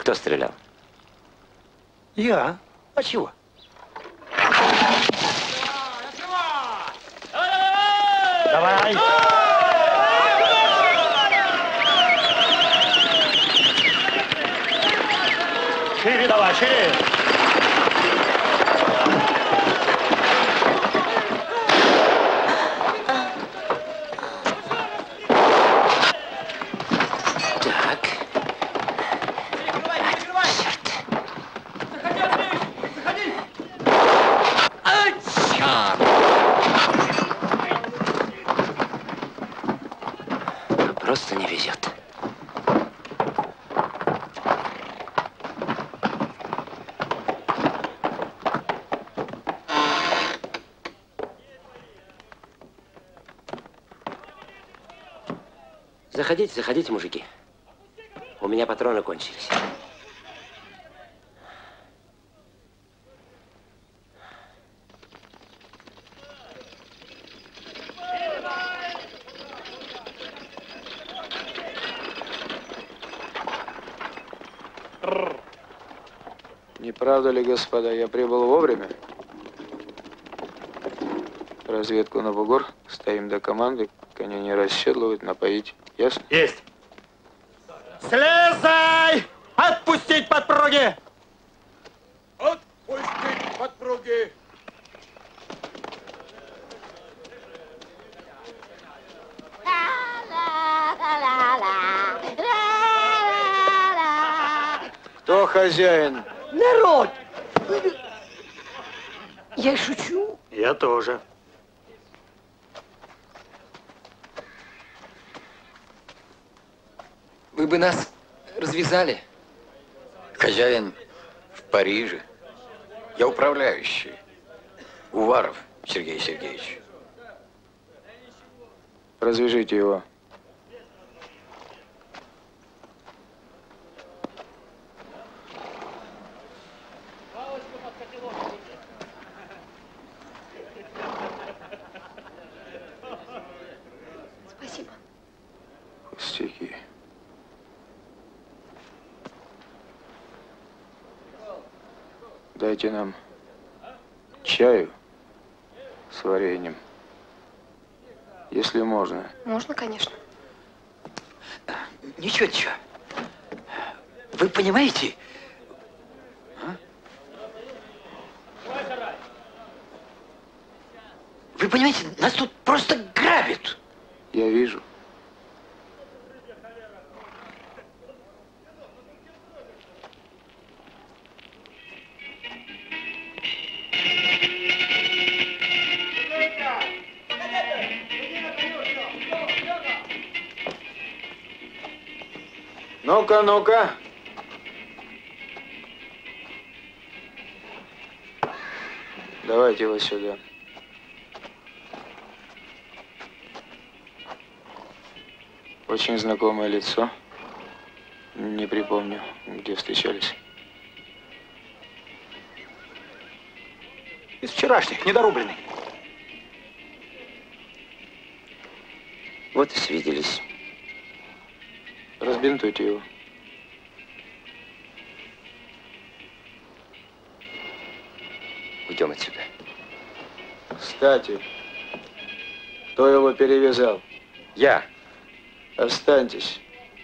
Кто стрелял? Я. А чего? Давай! Шире давай, шире! Просто не везет. Заходите, заходите, мужики. У меня патроны кончились. Не правда ли, господа, я прибыл вовремя? Разведку на бугор, стоим до команды, коня не расседлывать, напоить. Ясно? Есть! Слезай! Отпустить подпруги! Отпустить подпруги! Кто хозяин? Народ! Я шучу. Я тоже. Вы бы нас развязали. Хозяин в Париже. Я управляющий. Уваров Сергей Сергеевич. Развяжите его. Спасибо. Пустяки. Дайте нам чаю с вареньем, если можно. Можно, конечно. Ничего, ничего. Вы понимаете? А? Вы понимаете, нас тут просто грабят. Я вижу. Ну-ка, ну-ка. Давайте его сюда. Очень знакомое лицо. Не припомню, где встречались. Из вчерашних, недорубленный. Вот и свиделись. Разбинтуйте его. Уйдем отсюда. Кстати, кто его перевязал? Я. Останьтесь.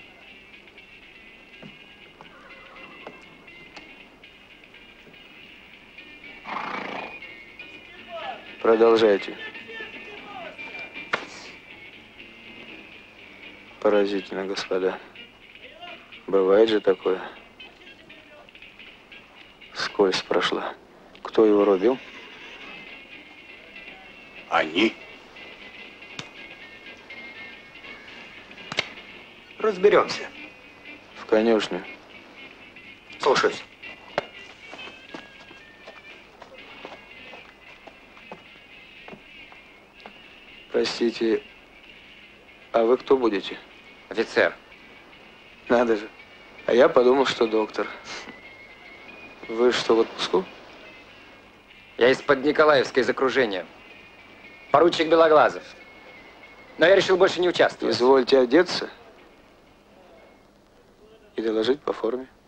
Продолжайте. Поразительно, господа. Бывает же такое. Скользь прошла. Кто его рубил? Они. Разберемся. В конюшню. Слушаюсь. Простите, а вы кто будете? Офицер. Надо же. А я подумал, что доктор. Вы что, в отпуску? Я из-под Николаевска, из окружения. Поручик Белоглазов. Но я решил больше не участвовать. Извольте одеться и доложить по форме.